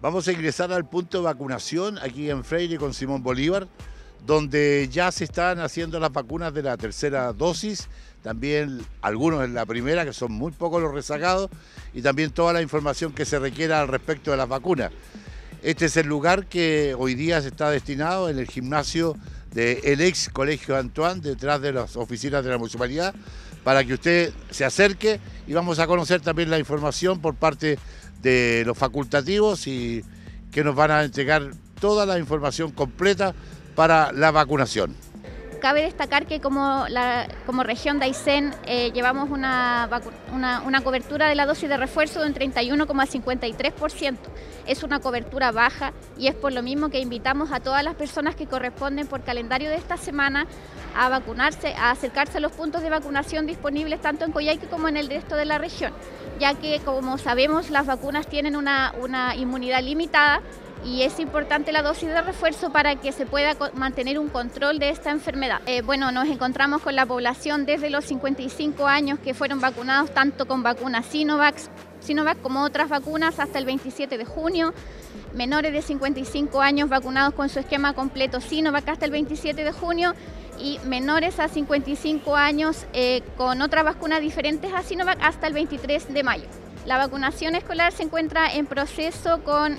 Vamos a ingresar al punto de vacunación aquí en Freire con Simón Bolívar, donde ya se están haciendo las vacunas de la tercera dosis, también algunos en la primera, que son muy pocos los rezagados, y también toda la información que se requiera al respecto de las vacunas. Este es el lugar que hoy día se está destinado en el gimnasio del ex Colegio Antoine, detrás de las oficinas de la municipalidad, para que usted se acerque y vamos a conocer también la información por parte de los facultativos y que nos van a entregar toda la información completa para la vacunación. Cabe destacar que como región de Aysén llevamos una cobertura de la dosis de refuerzo de un 31,53%. Es una cobertura baja y es por lo mismo que invitamos a todas las personas que corresponden por calendario de esta semana a vacunarse, a acercarse a los puntos de vacunación disponibles tanto en Coyhaique como en el resto de la región, ya que como sabemos las vacunas tienen una inmunidad limitada y es importante la dosis de refuerzo para que se pueda mantener un control de esta enfermedad. Nos encontramos con la población desde los 55 años que fueron vacunados tanto con vacunas Sinovac como otras vacunas hasta el 27 de junio, menores de 55 años vacunados con su esquema completo Sinovac hasta el 27 de junio y menores a 55 años con otras vacunas diferentes a Sinovac hasta el 23 de mayo. La vacunación escolar se encuentra en proceso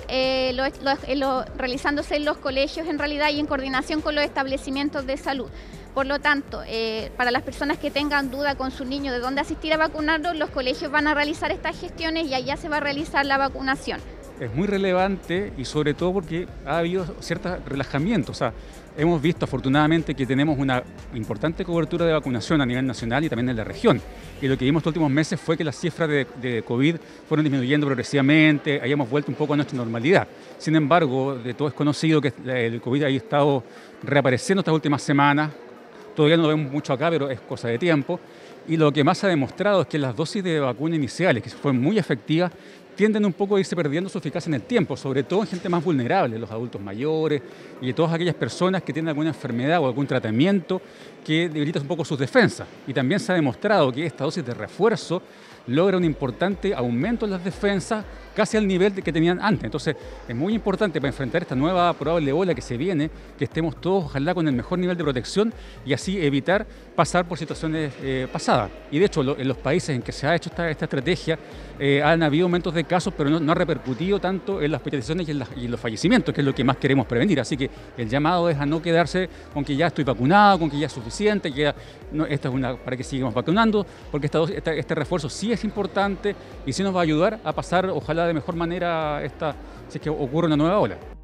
realizándose en los colegios en realidad y en coordinación con los establecimientos de salud. Por lo tanto, para las personas que tengan duda con su niño de dónde asistir a vacunarlo, los colegios van a realizar estas gestiones y allá se va a realizar la vacunación. Es muy relevante y sobre todo porque ha habido cierto relajamiento. O sea, hemos visto afortunadamente que tenemos una importante cobertura de vacunación a nivel nacional y también en la región. Y lo que vimos estos últimos meses fue que las cifras de COVID fueron disminuyendo progresivamente, hayamos vuelto un poco a nuestra normalidad. Sin embargo, de todo es conocido que el COVID ha estado reapareciendo estas últimas semanas. Todavía no lo vemos mucho acá, pero es cosa de tiempo. Y lo que más ha demostrado es que las dosis de vacuna iniciales, que fueron muy efectivas, tienden un poco a irse perdiendo su eficacia en el tiempo, sobre todo en gente más vulnerable, los adultos mayores y todas aquellas personas que tienen alguna enfermedad o algún tratamiento que debilita un poco sus defensas. Y también se ha demostrado que esta dosis de refuerzo logra un importante aumento en las defensas casi al nivel que tenían antes. Entonces es muy importante para enfrentar esta nueva probable ola que se viene, que estemos todos ojalá con el mejor nivel de protección y así evitar pasar por situaciones pasadas. Y de hecho en los países en que se ha hecho esta estrategia han habido aumentos de casos, pero no ha repercutido tanto en las hospitalizaciones y en los fallecimientos, que es lo que más queremos prevenir. Así que el llamado es a no quedarse con que ya estoy vacunado, con que ya es suficiente, que ya esta es para que sigamos vacunando, porque este refuerzo sí es importante y sí nos va a ayudar a pasar, ojalá de mejor manera, si es que ocurre una nueva ola.